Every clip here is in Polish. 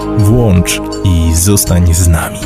Włącz i zostań z nami.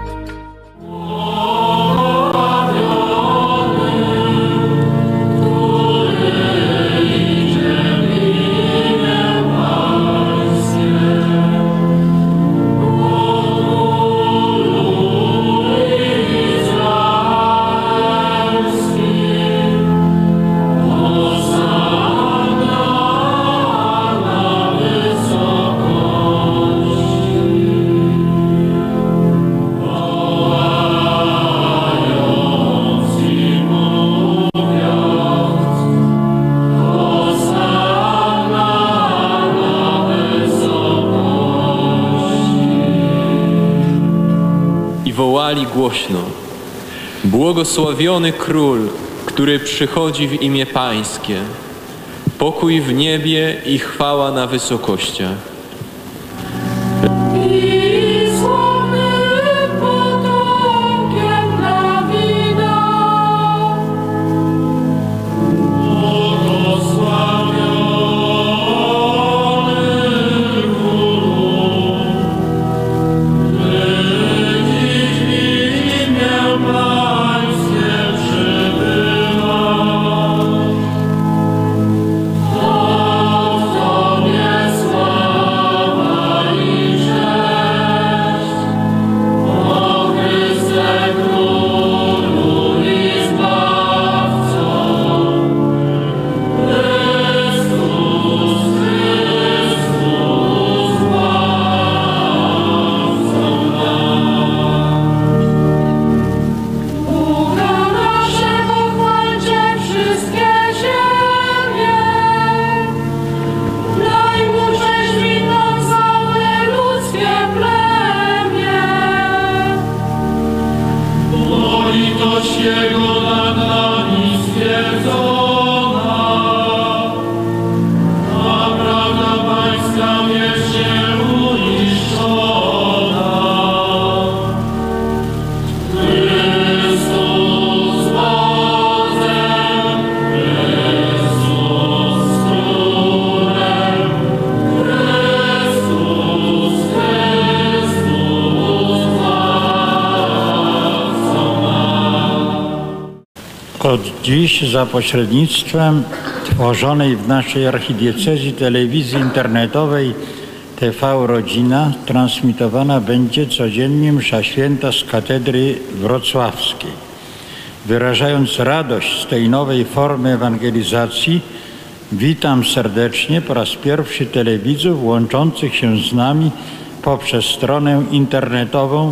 Wołali głośno: błogosławiony Król, który przychodzi w imię Pańskie. Pokój w niebie i chwała na wysokościach. Od dziś za pośrednictwem tworzonej w naszej archidiecezji telewizji internetowej TV Rodzina transmitowana będzie codziennie msza święta z katedry wrocławskiej. Wyrażając radość z tej nowej formy ewangelizacji, witam serdecznie po raz pierwszy telewidzów łączących się z nami poprzez stronę internetową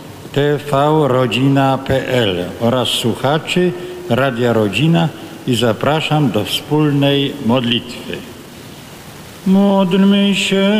tvrodzina.pl oraz słuchaczy Radia Rodzina i zapraszam do wspólnej modlitwy. Módlmy się.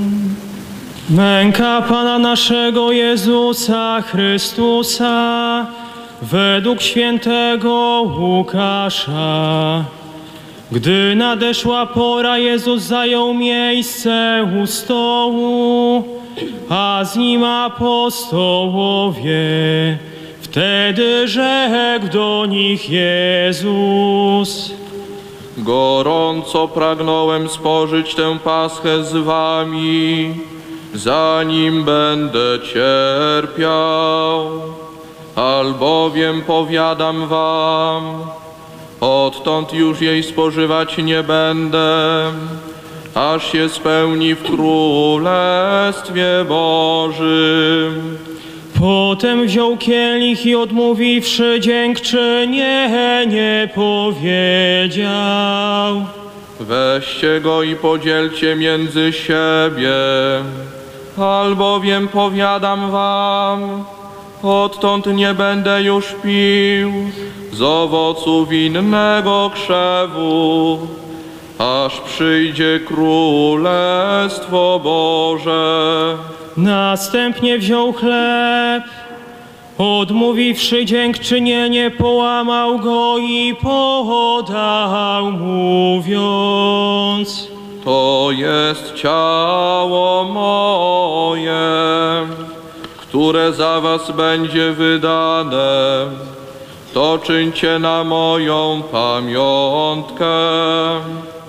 Męka Pana naszego Jezusa Chrystusa według świętego Łukasza. Gdy nadeszła pora, Jezus zajął miejsce u stołu, a z nim apostołowie. Wtedy rzekł do nich Jezus: gorąco pragnąłem spożyć tę paschę z wami, zanim będę cierpiał. Albowiem powiadam wam, odtąd już jej spożywać nie będę, aż się spełni w Królestwie Bożym. Potem wziął kielich i odmówiwszy dziękczynienie powiedział: weźcie go i podzielcie między siebie, albowiem powiadam wam, odtąd nie będę już pił z owocu winnego krzewu, aż przyjdzie Królestwo Boże. Następnie wziął chleb, odmówiwszy dziękczynienie, połamał go i podał, mówiąc: to jest ciało moje, które za was będzie wydane. To czyńcie na moją pamiątkę.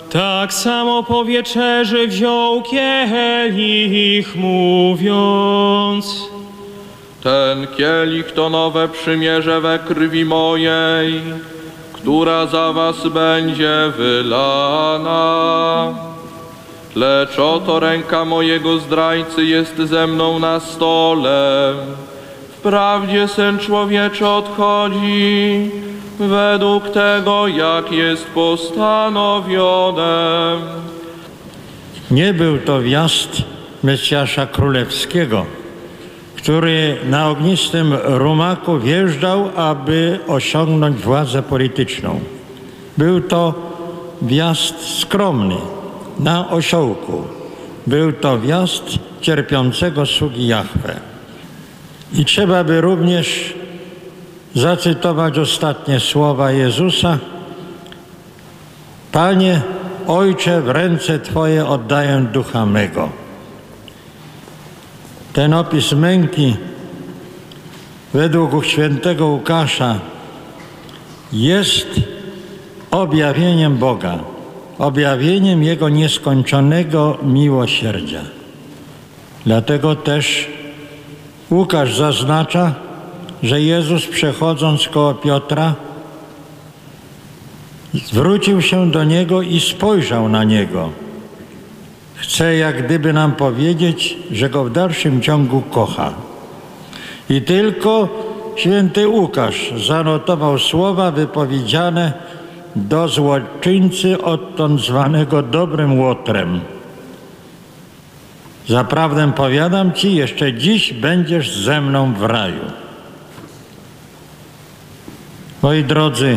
Tak samo po wieczerzy wziął kielich, mówiąc: Ten kielich to nowe przymierze we krwi mojej, która za was będzie wylana. Lecz oto ręka mojego zdrajcy jest ze mną na stole. Wprawdzie Syn Człowieczy odchodzi według tego, jak jest postanowione. Nie był to wjazd Mesjasza Królewskiego, który na ognistym rumaku wjeżdżał, aby osiągnąć władzę polityczną. Był to wjazd skromny, na osiołku. Był to wjazd cierpiącego sługi Jahwe. I trzeba by również zacytować ostatnie słowa Jezusa: Panie, Ojcze, w ręce Twoje oddaję ducha mego. Ten opis męki według świętego Łukasza jest objawieniem Boga, objawieniem Jego nieskończonego miłosierdzia. Dlatego też Łukasz zaznacza, że Jezus, przechodząc koło Piotra, zwrócił się do Niego i spojrzał na Niego. Chce jak gdyby nam powiedzieć, że Go w dalszym ciągu kocha. I tylko święty Łukasz zanotował słowa wypowiedziane do złoczyńcy odtąd zwanego dobrym Łotrem. Zaprawdę powiadam Ci, jeszcze dziś będziesz ze mną w raju. Moi drodzy,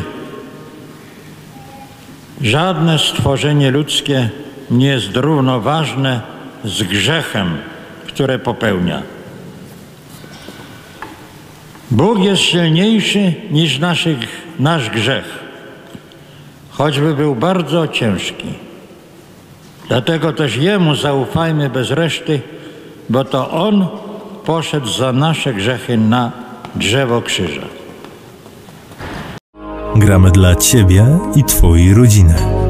żadne stworzenie ludzkie nie jest równoważne z grzechem, które popełnia. Bóg jest silniejszy niż nasz grzech, choćby był bardzo ciężki. Dlatego też Jemu zaufajmy bez reszty, bo to On poszedł za nasze grzechy na drzewo krzyża. Gramy dla Ciebie i Twojej rodziny.